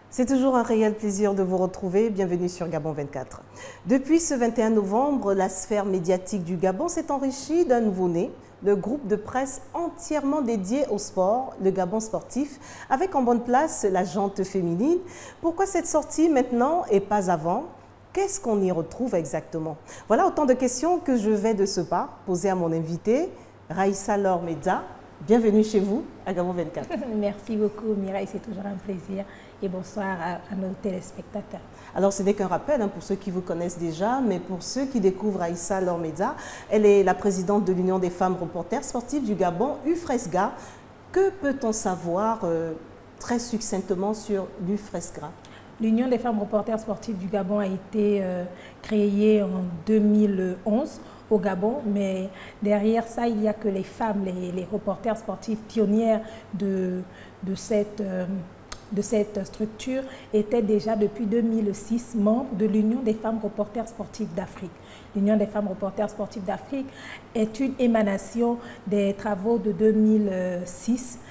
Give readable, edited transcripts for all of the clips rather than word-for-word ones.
C'est toujours un réel plaisir de vous retrouver. Bienvenue sur Gabon 24. Depuis ce 21 novembre, la sphère médiatique du Gabon s'est enrichie d'un nouveau-né, le groupe de presse entièrement dédié au sport, le Gabon sportif, avec en bonne place la jante féminine. Pourquoi cette sortie maintenant et pas avant? Qu'est-ce qu'on y retrouve exactement? Voilà autant de questions que je vais de ce pas poser à mon invité, Raïssa Lormedza. Bienvenue chez vous à Gabon 24. Merci beaucoup Mireille, c'est toujours un plaisir et bonsoir à nos téléspectateurs. Alors ce n'est qu'un rappel pour ceux qui vous connaissent déjà, mais pour ceux qui découvrent Raïssa Lormedza, elle est la présidente de l'Union des femmes reporters sportives du Gabon, UFRESGA. Que peut-on savoir très succinctement sur l'UFRESGA? L'Union des femmes reporters sportives du Gabon a été créée en 2011 au Gabon, mais derrière ça, il n'y a que les femmes, les reporters sportifs pionnières de cette structure étaient déjà depuis 2006 membres de l'Union des femmes reporters sportives d'Afrique. L'Union des femmes reporters sportives d'Afrique est une émanation des travaux de 2006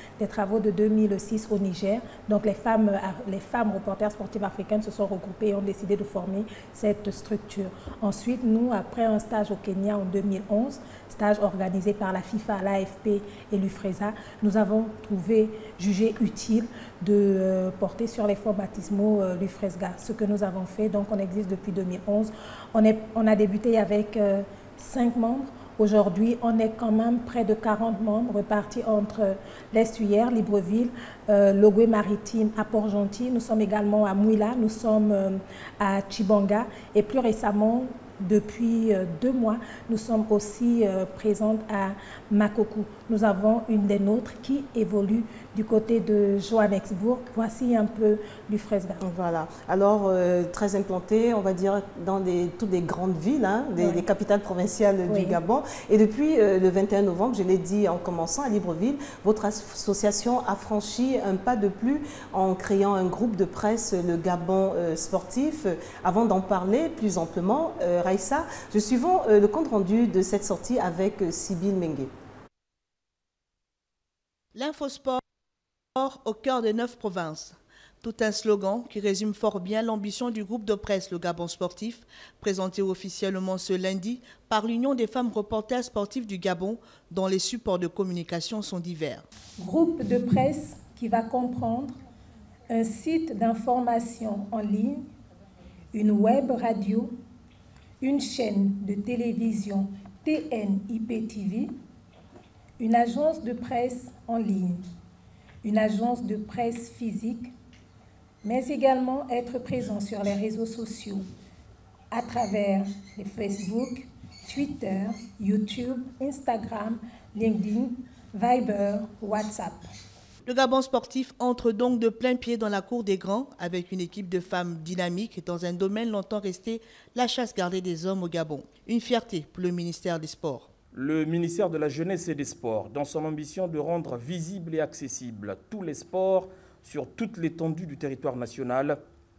au Niger. Donc les femmes reporters sportives africaines se sont regroupées et ont décidé de former cette structure. Ensuite, nous, après un stage au Kenya en 2011, stage organisé par la FIFA, l'AFP et l'UFRESA, nous avons jugé utile de porter sur les fonds baptismaux l'UFRESGA. Ce que nous avons fait, donc on existe depuis 2011. On a débuté avec 5 membres. Aujourd'hui, on est quand même près de 40 membres repartis entre l'Estuaire, Libreville, Logoué-Maritime, à Port-Gentil. Nous sommes également à Mouila, nous sommes à Tchibanga et plus récemment, depuis 2 mois, nous sommes aussi présentes à Makokou. Nous avons une des nôtres qui évolue du côté de Johannesburg. Voici un peu l'UFRESGA. Voilà. Alors, très implanté, on va dire, dans toutes les grandes villes, les capitales provinciales du Gabon. Et depuis le 21 novembre, je l'ai dit en commençant à Libreville, votre association a franchi un pas de plus en créant un groupe de presse, le Gabon sportif. Avant d'en parler plus amplement, Raïssa, je suivons le compte rendu de cette sortie avec Sybille Mengue. L'infosport au cœur des 9 provinces. Tout un slogan qui résume fort bien l'ambition du groupe de presse Le Gabon Sportif, présenté officiellement ce lundi par l'Union des femmes reporters sportives du Gabon, dont les supports de communication sont divers. Groupe de presse qui va comprendre un site d'information en ligne, une web radio, une chaîne de télévision TNIP-TV, une agence de presse en ligne, une agence de presse physique, mais également être présent sur les réseaux sociaux à travers les Facebook, Twitter, YouTube, Instagram, LinkedIn, Viber, WhatsApp. Le Gabon sportif entre donc de plein pied dans la cour des grands avec une équipe de femmes dynamiques dans un domaine longtemps resté la chasse gardée des hommes au Gabon. Une fierté pour le ministère des Sports. Le ministère de la Jeunesse et des Sports, dans son ambition de rendre visible et accessible tous les sports sur toute l'étendue du territoire national,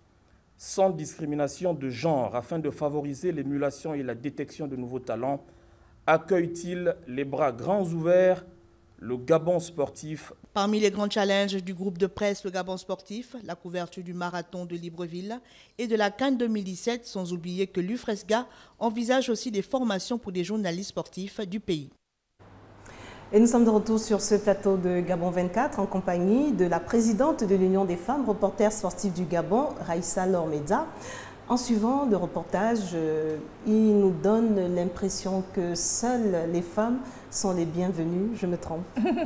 sans discrimination de genre, afin de favoriser l'émulation et la détection de nouveaux talents, accueille-t-il les bras grands ouverts le Gabon sportif. Parmi les grands challenges du groupe de presse Le Gabon sportif, la couverture du marathon de Libreville et de la CAN 2017, sans oublier que l'UFRESGA envisage aussi des formations pour des journalistes sportifs du pays. Et nous sommes de retour sur ce plateau de Gabon 24 en compagnie de la présidente de l'Union des femmes reporters sportifs du Gabon, Raïssa Lormedza. En suivant le reportage, il nous donne l'impression que seules les femmes sont les bienvenues. Je me trompe?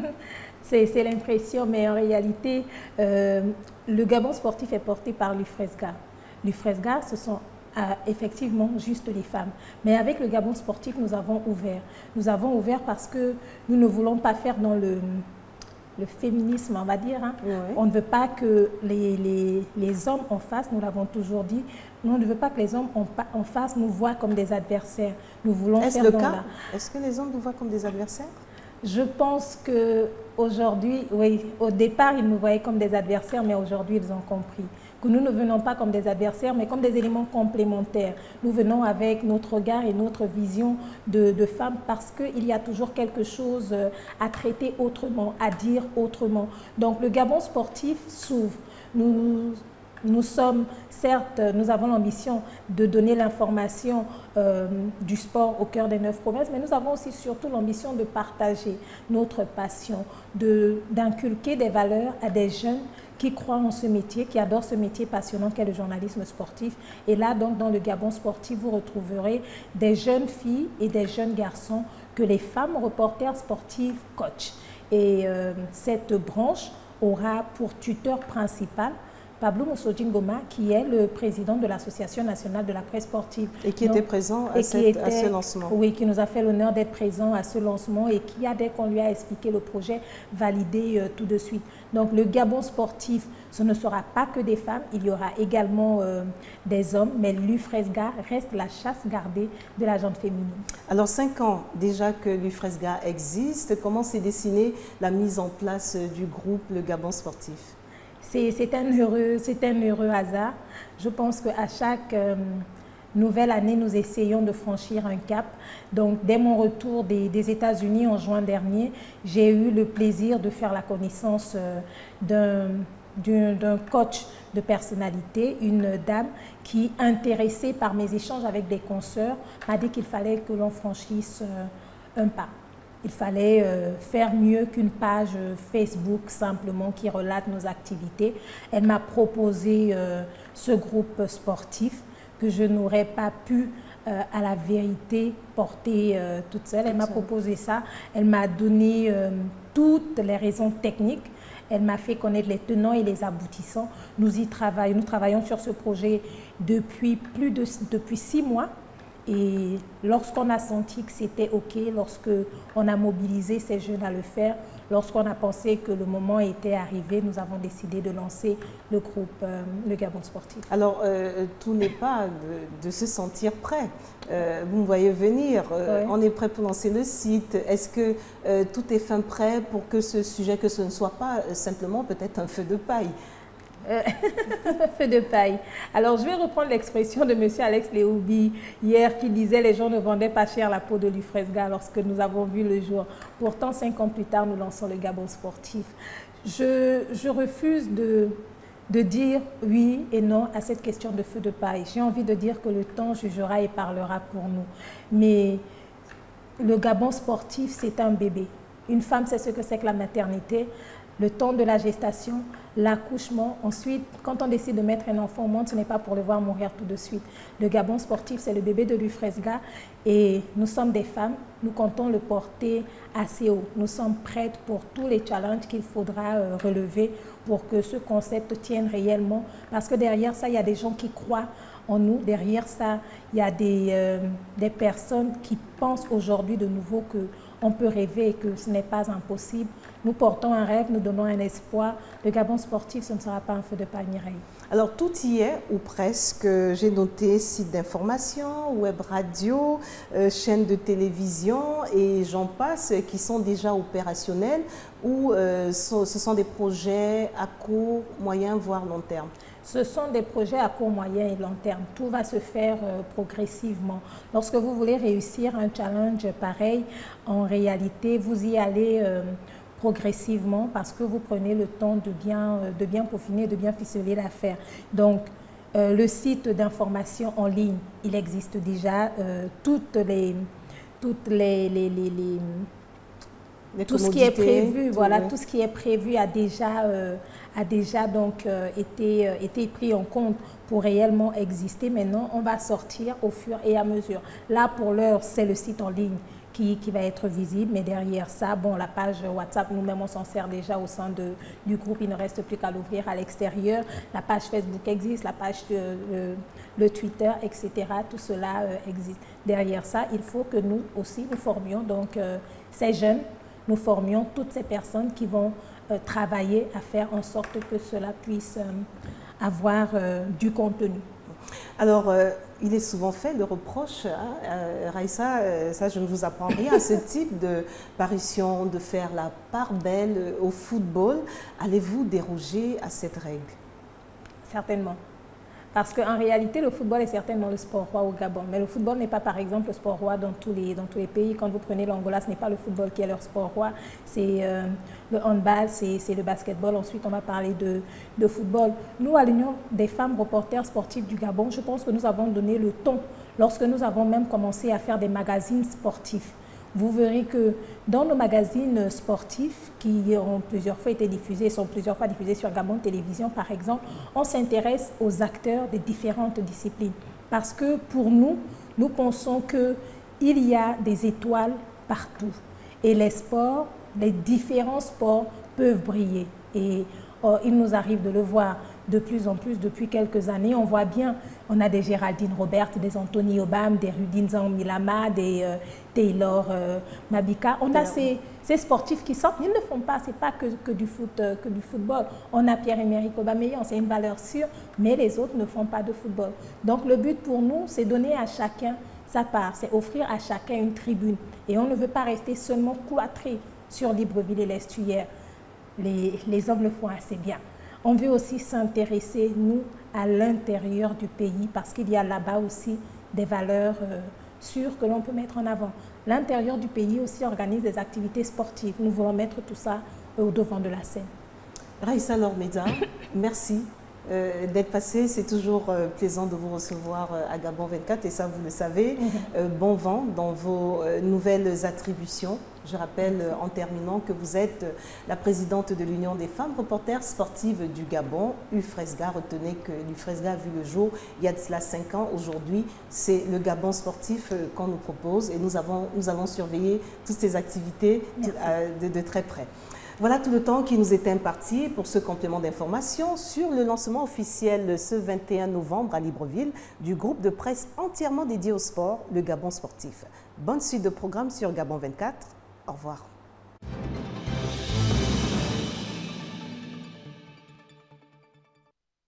C'est l'impression, mais en réalité, le Gabon sportif est porté par l'UFRESGA. L'UFRESGA, ce sont effectivement juste les femmes. Mais avec le Gabon sportif, nous avons ouvert. Nous avons ouvert parce que nous ne voulons pas faire dans le féminisme, on va dire. Oui. On ne veut pas que les hommes en face, nous l'avons toujours dit, on ne veut pas que les hommes en face nous voient comme des adversaires. Nous voulons faire dans la... Est-ce que les hommes nous voient comme des adversaires? Je pense qu'aujourd'hui, oui, au départ, ils nous voyaient comme des adversaires, mais aujourd'hui, ils ont compris que nous ne venons pas comme des adversaires, mais comme des éléments complémentaires. Nous venons avec notre regard et notre vision de femmes parce qu'il y a toujours quelque chose à traiter autrement, à dire autrement. Donc, le Gabon sportif s'ouvre. Certes, nous avons l'ambition de donner l'information du sport au cœur des 9 provinces, mais nous avons aussi surtout l'ambition de partager notre passion, d'inculquer des valeurs à des jeunes qui croient en ce métier, qui adorent ce métier passionnant qu'est le journalisme sportif. Et là, donc, dans le Gabon sportif, vous retrouverez des jeunes filles et des jeunes garçons que les femmes reporters sportives coachent. Et cette branche aura pour tuteur principal Pablo Moussodjingoma, qui est le président de l'Association nationale de la presse sportive. Et qui était présent à ce lancement. Oui, qui nous a fait l'honneur d'être présent à ce lancement et qui a, dès qu'on lui a expliqué le projet, validé tout de suite. Donc le Gabon sportif, ce ne sera pas que des femmes, il y aura également des hommes, mais l'UFRESGA reste la chasse gardée de la gente féminine. Alors 5 ans déjà que l'UFRESGA existe, comment s'est dessinée la mise en place du groupe Le Gabon sportif? C'est un heureux hasard. Je pense qu'à chaque nouvelle année, nous essayons de franchir un cap. Donc, dès mon retour des États-Unis en juin dernier, j'ai eu le plaisir de faire la connaissance d'un coach de personnalité, une dame qui, intéressée par mes échanges avec des consoeurs, m'a dit qu'il fallait que l'on franchisse un pas. Il fallait faire mieux qu'une page Facebook simplement qui relate nos activités. Elle m'a proposé ce groupe sportif que je n'aurais pas pu à la vérité porter toute seule. Elle m'a proposé ça. Elle m'a donné toutes les raisons techniques. Elle m'a fait connaître les tenants et les aboutissants. Nous travaillons sur ce projet depuis 6 mois. Et lorsqu'on a senti que c'était OK, lorsqu'on a mobilisé ces jeunes à le faire, lorsqu'on a pensé que le moment était arrivé, nous avons décidé de lancer le groupe Le Gabon sportif. Alors, tout n'est pas de se sentir prêt. Vous me voyez venir, on est prêt pour lancer le site. Est-ce que tout est fin prêt pour que ce sujet, que ce ne soit pas simplement peut-être un feu de paille? Feu de paille. Alors, je vais reprendre l'expression de M. Alex Léoubi hier qui disait les gens ne vendaient pas cher la peau de l'UFRESGA lorsque nous avons vu le jour. Pourtant, 5 ans plus tard, nous lançons le Gabon sportif. Je refuse de dire oui et non à cette question de feu de paille. J'ai envie de dire que le temps jugera et parlera pour nous. Mais le Gabon sportif, c'est un bébé. Une femme sait ce que c'est que la maternité, le temps de la gestation, l'accouchement. Ensuite, quand on décide de mettre un enfant au monde, ce n'est pas pour le voir mourir tout de suite. Le Gabon sportif, c'est le bébé de l'UFRESGA et nous sommes des femmes, nous comptons le porter assez haut. Nous sommes prêtes pour tous les challenges qu'il faudra relever pour que ce concept tienne réellement. Parce que derrière ça, il y a des gens qui croient en nous. Derrière ça, il y a des personnes qui pensent aujourd'hui de nouveau qu'on peut rêver et que ce n'est pas impossible. Nous portons un rêve, nous donnons un espoir. Le Gabon sportif, ce ne sera pas un feu de paille, Mireille. Alors, tout y est, ou presque. J'ai noté site d'information, web radio, chaîne de télévision et j'en passe qui sont déjà opérationnels ou ce sont des projets à court, moyen, voire long terme? Ce sont des projets à court, moyen et long terme. Tout va se faire progressivement. Lorsque vous voulez réussir un challenge pareil, en réalité, vous y allez progressivement parce que vous prenez le temps de bien peaufiner, de bien ficeler l'affaire. Donc, le site d'information en ligne, il existe déjà. Tout ce qui est prévu, voilà, tout ce qui est prévu a déjà donc été pris en compte pour réellement exister. Maintenant, on va sortir au fur et à mesure. Là, pour l'heure, c'est le site en ligne qui va être visible, mais derrière ça, bon, la page WhatsApp, nous-mêmes, on s'en sert déjà au sein du groupe, il ne reste plus qu'à l'ouvrir à l'extérieur. La page Facebook existe, la page le Twitter, etc. Tout cela existe. Derrière ça, il faut que nous aussi, nous formions donc ces jeunes, nous formions toutes ces personnes qui vont travailler à faire en sorte que cela puisse avoir du contenu. Alors, il est souvent fait le reproche, Raïssa, ça je ne vous apprends rien, à ce type de parution, de faire la part belle au football. Allez-vous déroger à cette règle? Certainement. Parce qu'en réalité, le football est certainement le sport roi au Gabon. Mais le football n'est pas, par exemple, le sport roi dans tous les pays. Quand vous prenez l'Angola, ce n'est pas le football qui est leur sport roi. C'est le handball, c'est le basketball. Ensuite, on va parler de football. Nous, à l'Union des femmes reporters sportifs du Gabon, je pense que nous avons donné le ton lorsque nous avons même commencé à faire des magazines sportifs. Vous verrez que dans nos magazines sportifs qui ont plusieurs fois été diffusés, sont plusieurs fois diffusés sur Gabon Télévision par exemple, on s'intéresse aux acteurs des différentes disciplines. Parce que pour nous, nous pensons qu'il y a des étoiles partout. Et les sports, les différents sports peuvent briller. Et il nous arrive de le voir de plus en plus depuis quelques années. On voit bien, on a des Géraldine Robert, des Anthony Obam, des Rudin Milama, des Taylor Mabika. On a ces sportifs qui sortent, ils ne font pas, c'est pas que du football. On a Pierre-Emerick Aubameyang, c'est une valeur sûre, mais les autres ne font pas de football. Donc le but pour nous, c'est donner à chacun sa part, c'est offrir à chacun une tribune. Et on ne veut pas rester seulement cloîtré sur Libreville et l'Estuaire. Les hommes le font assez bien. On veut aussi s'intéresser, nous, à l'intérieur du pays, parce qu'il y a là-bas aussi des valeurs sûres que l'on peut mettre en avant. L'intérieur du pays aussi organise des activités sportives. Nous voulons mettre tout ça au devant de la scène. Raïssa Lormeda, merci d'être passé. C'est toujours plaisant de vous recevoir à Gabon 24 et ça, vous le savez. Bon vent dans vos nouvelles attributions. Je rappelle en terminant que vous êtes la présidente de l'Union des femmes reporters sportives du Gabon, UFRESGA. Retenez que l'UFRESGA a vu le jour il y a de cela 5 ans. Aujourd'hui, c'est le Gabon sportif qu'on nous propose et nous avons surveillé toutes ces activités de très près. Voilà tout le temps qui nous est imparti pour ce complément d'information sur le lancement officiel ce 21 novembre à Libreville du groupe de presse entièrement dédié au sport, le Gabon sportif. Bonne suite de programme sur Gabon 24. Au revoir.